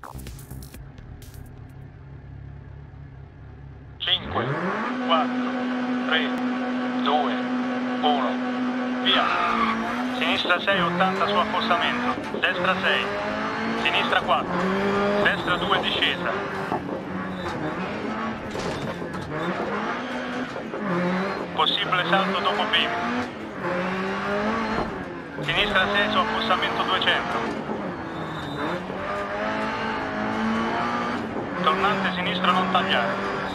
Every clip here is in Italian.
5, 4, 3, 2, 1, via. Sinistra 6, 80 su affossamento, destra 6, sinistra 4, destra 2 discesa. Possibile salto dopo bivi. Sinistra 6 su affossamento 200. Tornante sinistro non tagliare.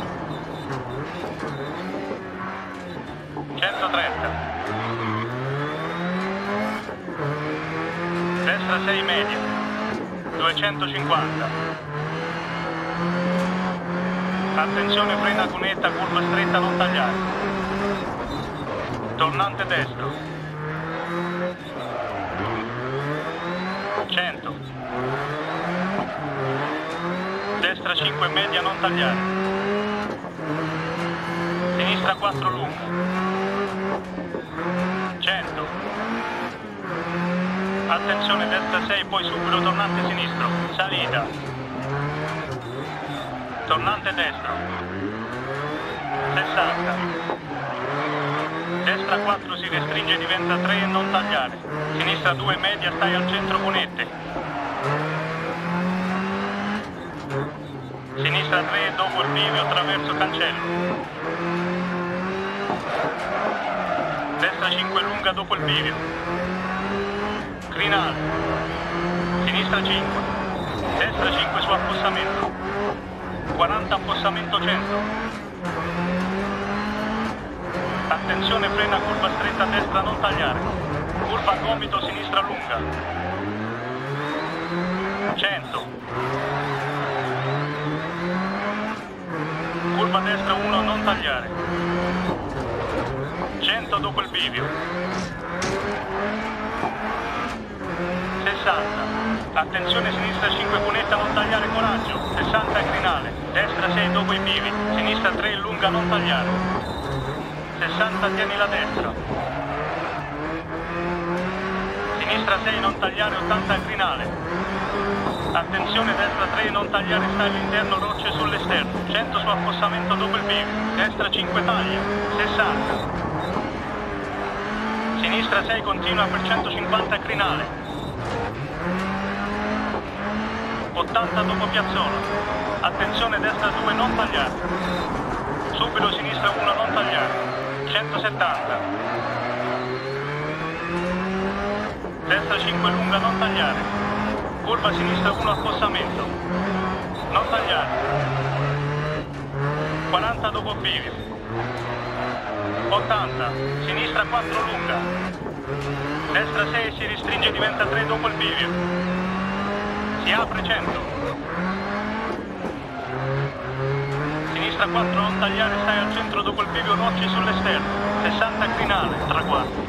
130. Destra 6 media. 250. Attenzione, frena cunetta, curva stretta non tagliare. Tornante destro. 100. Destra 5 media non tagliare. Sinistra 4 lunga. 100. Attenzione, destra 6, poi subito tornante sinistro. Salita. Tornante destro. 60. Destra 4 si restringe, diventa 3 e non tagliare. Sinistra 2 media, stai al centro cunette. Sinistra 3 dopo il bivio attraverso cancello. Destra 5 lunga dopo il bivio. Crinale. Sinistra 5. Destra 5 su affossamento. 40 affossamento 100. Attenzione, frena curva stretta destra non tagliare. Curva a gomito sinistra lunga. 100. Curva destra 1 non tagliare. 100 dopo il bivio. 60. Attenzione, sinistra 5 cunetta non tagliare, coraggio. 60 crinale. Destra 6 dopo i bivi. Sinistra 3 lunga non tagliare. 60 tieni la destra. Sinistra 6 non tagliare, 80 crinale. Attenzione, destra 3 non tagliare, sta all'interno, rocce sull'esterno. 100 su affossamento dopo il bivio. Destra 5 taglia. 60. Sinistra 6 continua per 150 crinale. 80 dopo piazzola. Attenzione, destra 2 non tagliare. Subito sinistra 1 non tagliare. 170. Destra 5 lunga non tagliare. Curva sinistra 1 affossamento. Non tagliare. 40 dopo bivio. 80. Sinistra 4 lunga. Destra 6 si restringe, diventa 3 dopo il bivio. Si apre 100. Sinistra 4 non tagliare, stai al centro dopo il bivio, rocce sull'esterno. 60 crinale, traguardo.